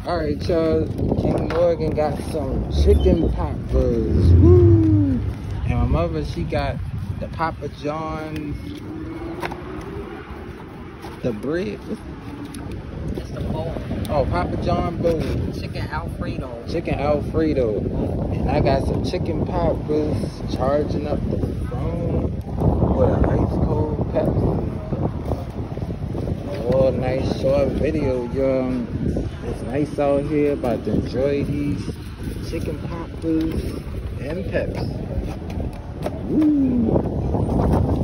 Alright, y'all. King Morgan got some chicken pot buzz. Woo! And my mother, she got the Papa John's, the bread. It's the bowl. Oh, Papa John bowl. Chicken Alfredo. Chicken Alfredo. And I got some chicken pot buzz charging up the phone with an ice cold Pepsi. Oh, nice short video, y'all. It's nice out here. About to enjoy these chicken pot buzz and Pepsi. Woo!